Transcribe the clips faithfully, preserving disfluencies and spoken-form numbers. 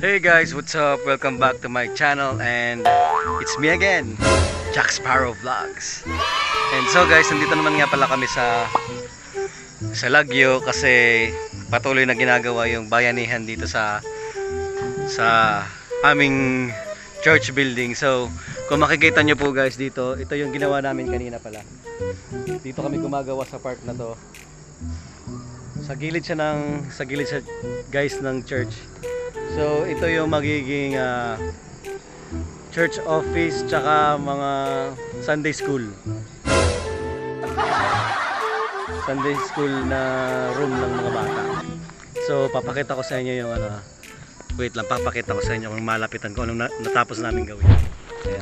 Hey guys, what's up? Welcome back to my channel and it's me again, Jack Sparrow Vlogs. And so guys, nandito naman nga pala kami sa sa Lagyo kasi patuloy na ginagawa yung bayanihan dito sa sa aming church building. So kung makikita nyo po guys dito, ito yung ginawa namin kanina pala. Dito kami gumagawa sa part na to. Sa gilid siya ng sa gilid siya guys ng church. So ito yung magiging uh, church office tsaka mga Sunday school. Sunday school na room ng mga bata. So papakita ko sa inyo yung ano. Wait lang, papakita ko sa inyo kung malapitan ko anong na natapos namin gawin. Ayan.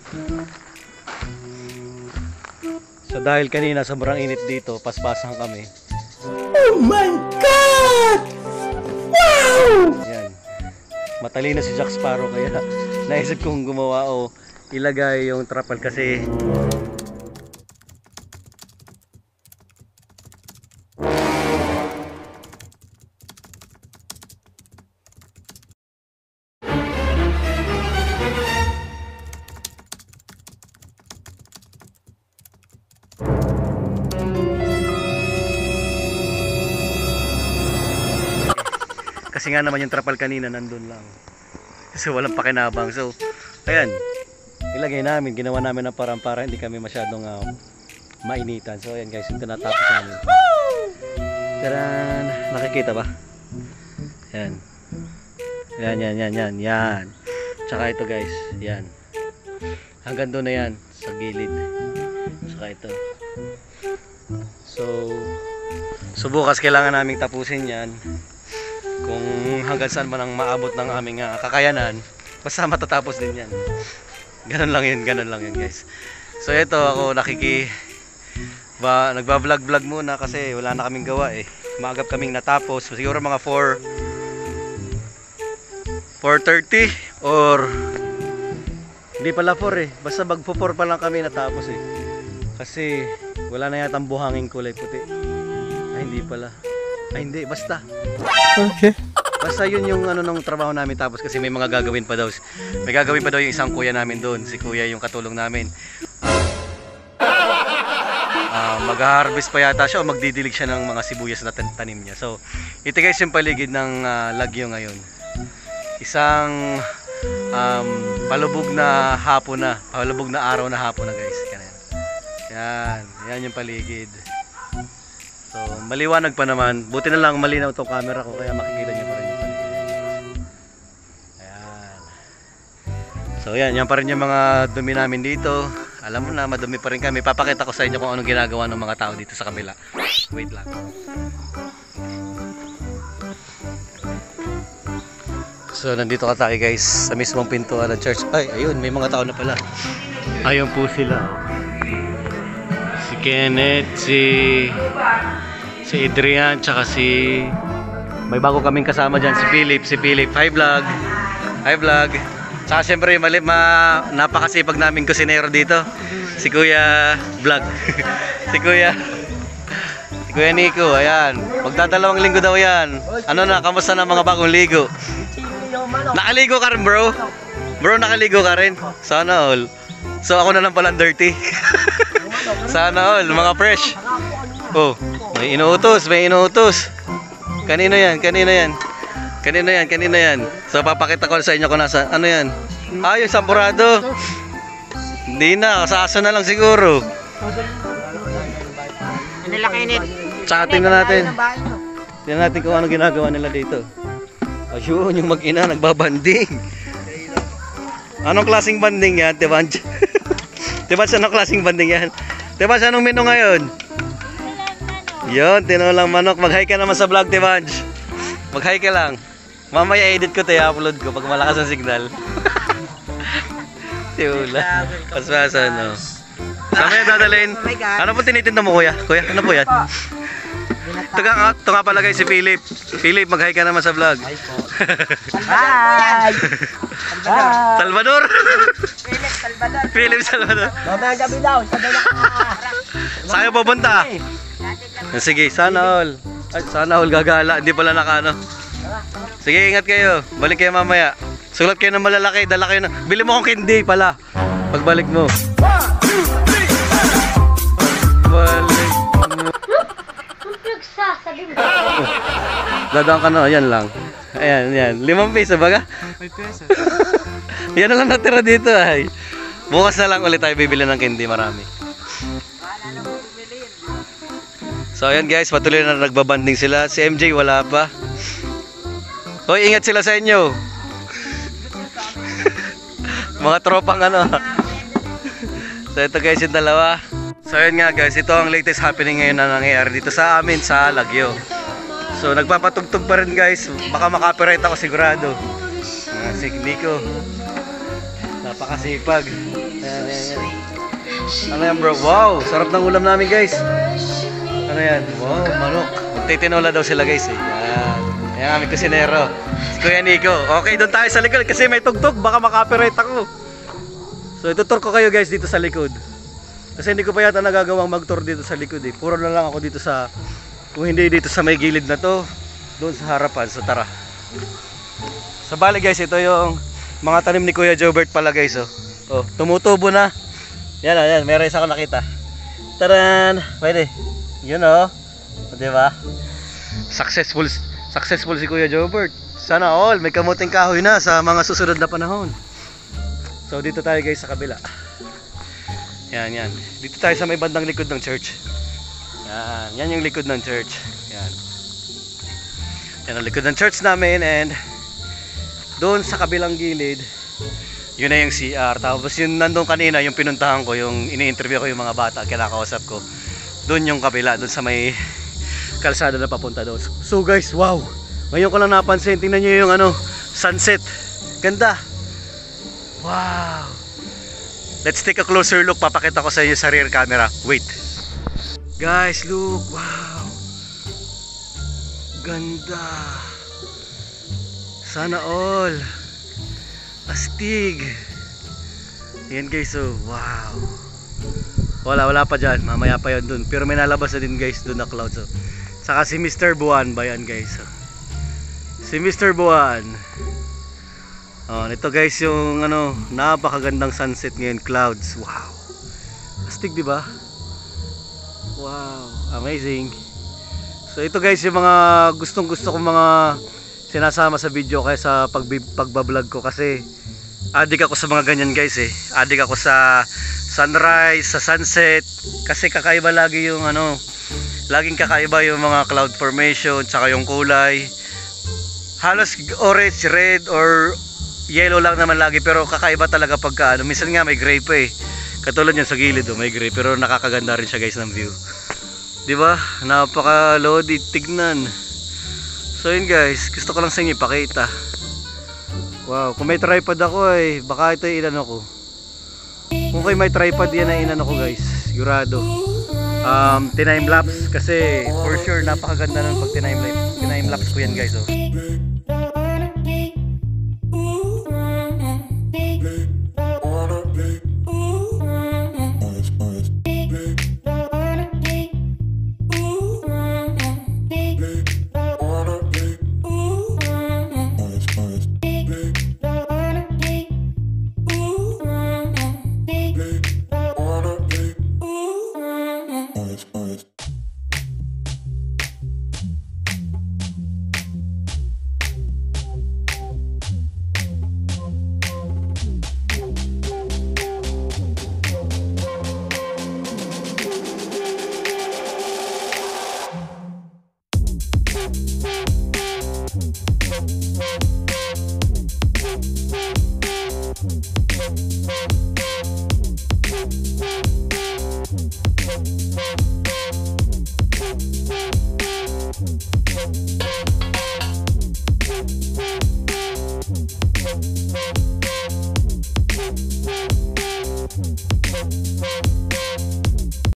So dahil kanina sobrang init dito, paspasan kami. Oh my God! Wow! Ayan. Matalino si Jack Sparrow kaya naisip kong gumawa o ilagay yung trapal kasi kasi nga naman yung trapal kanina nandun lang. So walang pakinabang. So ayan, ilagay namin, ginawa namin ng parang para hindi kami masyadong uh, mainitan. So ayan guys, yung tinatapos namin. Taran! Nakikita ba? Ayan. Yan, yan, yan, yan, yan. Tsaka ito guys, yan. Hanggang doon na yan, sa gilid. Tsaka ito. So, so bukas kailangan naming tapusin yan. Kung hanggang saan man ang maabot ng aming uh, kakayanan, basta matatapos din yan. Ganun lang yun, ganun lang yun guys. So ito ako nakiki ba, nagba-vlog-vlog muna kasi wala na kaming gawa eh. Maagap kaming natapos, siguro mga four thirty or hindi pala four eh. Basta magpo four pa lang kami natapos eh. Kasi wala na yata ang buhanging kulay puti. Ay hindi pala. Ay hindi, basta. Okay. Basta yun yung ano ng trabaho namin tapos kasi may mga gagawin pa daw. May gagawin pa daw yung isang kuya namin doon. Si kuya yung katulong namin. Uh, mag-harvest pa yata siya o magdidilig siya ng mga sibuyas na tanim niya. So, ito guys yung paligid ng uh, Lagyo ngayon. Isang um, palubog na hapon na. Palubog na araw na hapon na guys. Yan. Yan yung paligid. So, maliwanag pa naman. Buti na lang malinaw itong camera ko kaya makikita niyo pa rin yung paligid. Ayan. So, yan. Yan pa rin yung mga dumi namin dito. Alam mo na, madumi pa rin kami. Papakita ko sa inyo kung anong ginagawa ng mga tao dito sa kabila. Wait lang. So, nandito ka tayo guys sa mismong pintuan ng church. Ay, ayun. May mga tao na pala. Ayun po sila. Si Kenneth, si si Adrian, tsaka si may bago kaming kasama dyan, si Philip, si Philip. Hi vlog. Hi vlog. Tsaka syempre mali, ma, napakasipag naming kusinero dito. Si Kuya Vlog. si Kuya Si Kuya Nico, ayan. Magdadalawang linggo daw yan. Ano na, kamusta na mga bagong ligo? Nakaligo ka rin bro? Bro, nakaligo ka rin? Sana all. So ako na lang palang dirty. Sana all, mga fresh. Oh, may inuutos, may inuutos. Kanino yan? Kanino yan? Kanino yan? Kanino yan? So papakita ko sa inyo kung nasa, ano yan? Ah, yung sampurado. Hindi na, sa aso na lang siguro. Ano lang init? Tsaka tingnan natin. Tingnan natin kung ano ginagawa nila dito. Ayun, yung mag-ina nagbabanding. Anong klaseng banding yan, Tibanj? Tibanj, anong klaseng banding yan? Tibanj, anong menu ngayon? Yun, tinolang manok. Mag-hi ka naman sa vlog, Tibanj. Mag-hi ka lang. Mamaya edit ko tayo, upload ko pag malakas ang signal. Tiula. Paspasan, no? Saan mo yan dadalhin? Ano po tinitinda mo, kuya? Kuya, ano po yan? Ito nga, ito nga pala guys, si Philip. Philip, mag-hi ka naman sa vlog. Hi! Salvador! Philip Salvador. Philip Salvador. Mamaya gabi daw, sabay na Saan kayo pupunta? Sige, sana all. Ay, sana all gagala. Hindi pala naka ano. Sige, ingat kayo. Balik kayo mamaya. Sulat kayo ng malalaki. Dala kayo ng... Bili mo akong candy pala. Pagbalik mo. Balik mo. Nagsasabi mo. Dadaan ka na. Yan lang. Ayan, yan. Limang piso baga? May peso. Yan na lang natira dito ay. Bukas na lang ulit tayo bibili ng candy. Marami. So ayan guys, patuloy na nagbabanding sila. Si M J wala pa. Hoy, ingat sila sa inyo. Mga tropang ano. So ito guys yung dalawa. So ayan nga guys, ito ang latest happening ngayon na nangyayari dito sa amin sa Lagyo. So nagpapatugtog pa rin guys. Baka makapiright ako sigurado. Uh, si Nico. Napakasipag. Ayan, ayan, ayan. Ano yan bro? Wow, sarap ng ulam namin guys. Ano yan? Wow, manok. Magtitinola daw sila guys eh. Yan. Yan aming kusinero. Si Kuya Nico. Okay, doon tayo sa likod kasi may tugtog. Baka makapiright ako. So itutur ko kayo guys dito sa likod. Kasi hindi ko pa yata nagagawang mag-tour dito sa likod eh. Puro na lang ako dito sa... Kung hindi dito sa may gilid na to. Doon sa harapan. So tara. So bali guys, ito yung mga tanim ni Kuya Jobert pala guys. Oh, oh tumutubo na. Yan o, yan. Meron isa ko nakita. Taran! Pwede. Yun o. O, diba? Successful, successful si Kuya Jobert. Sana all. May kamuting kahoy na sa mga susunod na panahon. So dito tayo guys sa kabila. Yan, yan. Dito tayo sa may bandang likod ng church. Yan. Yan yung likod ng church. Yan. Yan ang likod ng church namin. And doon sa kabilang gilid, yun na yung C R. Tapos yung nandun kanina, yung pinuntahan ko, yung ini-interview ko yung mga bata, kinakausap ko. Doon yung kabila, doon sa may kalsada na papunta doon. So guys, wow! Ngayon ko lang napansin, tingnan nyo yung ano, sunset. Ganda! Wow! Let's take a closer look. Papakita ko sa inyo sa rear camera. Wait! Guys, look! Wow! Ganda! Sana all! Astig. Yan guys, so wow. Wala, wala pa dyan. Mamaya pa yun dun. Pero may nalabas na din guys dun na cloud. So. Saka si Mister Buwan ba yan guys. So. Si Mister Buwan. Oh, ito guys yung ano, napakagandang sunset ngayon. Clouds. Wow. Astig diba? Wow. Amazing. So ito guys yung mga gustong gusto kong mga sinasama sa video kaya sa pag pagbablog ko kasi adik ako sa mga ganyan guys eh. Adik ako sa sunrise, sa sunset kasi kakaiba lagi yung ano, laging kakaiba yung mga cloud formation tsaka yung kulay. Halos orange, red or yellow lang naman lagi pero kakaiba talaga pagka ano, minsan nga may gray pa eh. Katulad yan sa gilid oh, may gray pero nakakaganda rin siya guys ng view. 'Di ba? Napaka-loaded tignan. So yun guys, gusto ko lang sa inyo ipakita. Wow, kung may tripod ako eh, baka ito yung inano ko. Kung kayo may tripod yan na inano ko guys, sigurado. Um, tinime lapse kasi for sure napakaganda nun pag tinime lapse. Tinime lapse ko yan guys oh.